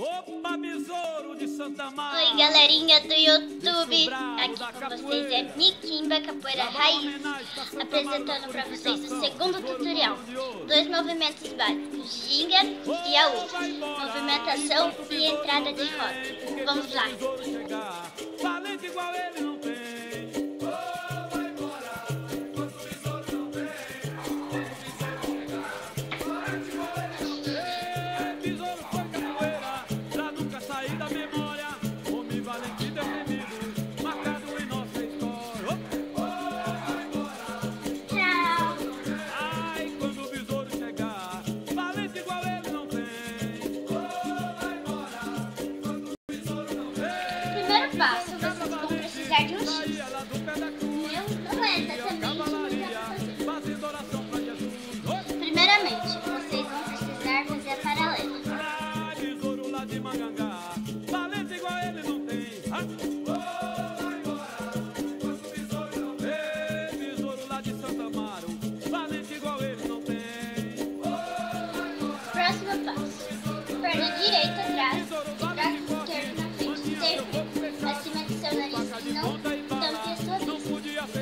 Opa, besouro de Santa Marta. Oi, galerinha do YouTube, aqui com vocês é Nikimba Capoeira Raiz, apresentando para vocês o segundo tutorial. 2 movimentos básicos, ginga e aú, movimentação e entrada de roda. Vamos lá. Valente igual ele não tem. Primeiro passo, vocês vão precisar de um X. Não é exatamente, mas dá pra fazer. Primeiramente, vocês vão precisar fazer a paralela. Próximo passo, perna direita atrás e braço esquerdo na frente. Terceiro, acima de seu nariz, não tampe a sua vista.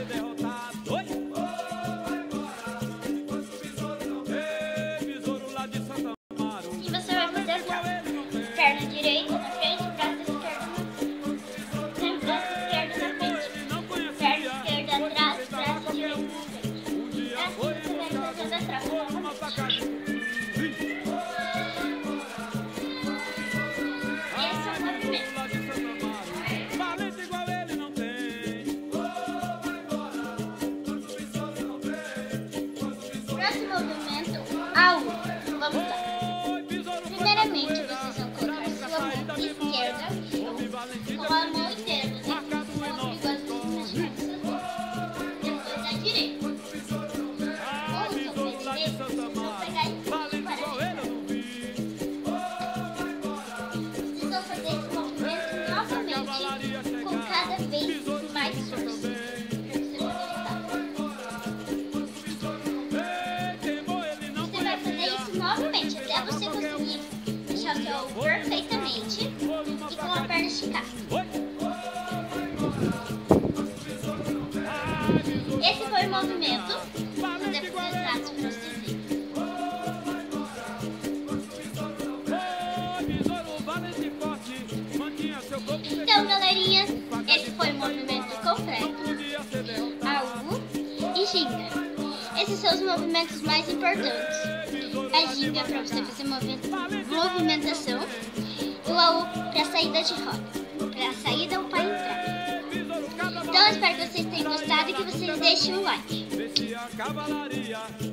E você vai fazer assim: perna direita na frente, braço esquerdo na frente, braço esquerdo na frente, perna esquerda atrás, braço direito na frente. Assim você vai fazendo a troca novamente. Próximo movimento, aú. Vamos lá. Primeiramente, vocês vão colocar sua mão esquerda com a mão inteira. Vocês vão obrigar depois a direita. Ou sobre a direita, vocês vão pegar e parar. Vocês vão fazer esse movimento novamente, com cada vez mais força. Novamente, até você conseguir deixar o seu aú perfeitamente e com a perna esticada. Esse foi o movimento. Vou fazer com os braços para vocês verem. Então, galerinha, esse foi o movimento completo. Aú e ginga. Esses são os movimentos mais importantes. A ginga para você fazer movimentação e o aú para saída de roda, para saída ou para entrada. Então eu espero que vocês tenham gostado e que vocês deixem um like.